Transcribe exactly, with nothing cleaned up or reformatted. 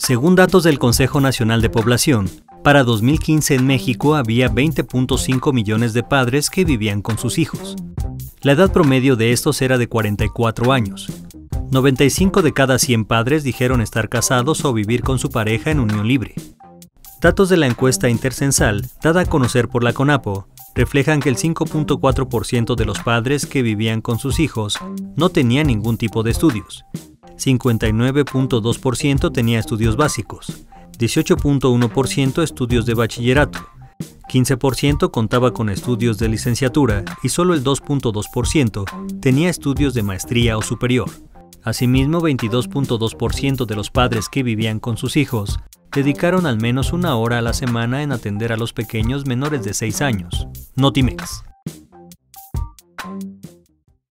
Según datos del Consejo Nacional de Población, para dos mil quince en México había veinte punto cinco millones de padres que vivían con sus hijos. La edad promedio de estos era de cuarenta y cuatro años. noventa y cinco de cada cien padres dijeron estar casados o vivir con su pareja en unión libre. Datos de la encuesta intercensal, dada a conocer por la CONAPO, reflejan que el cinco punto cuatro por ciento de los padres que vivían con sus hijos no tenían ningún tipo de estudios. cincuenta y nueve punto dos por ciento tenía estudios básicos, dieciocho punto uno por ciento estudios de bachillerato, quince por ciento contaba con estudios de licenciatura y solo el dos punto dos por ciento tenía estudios de maestría o superior. Asimismo, veintidós punto dos por ciento de los padres que vivían con sus hijos dedicaron al menos una hora a la semana en atender a los pequeños menores de seis años. Notimex.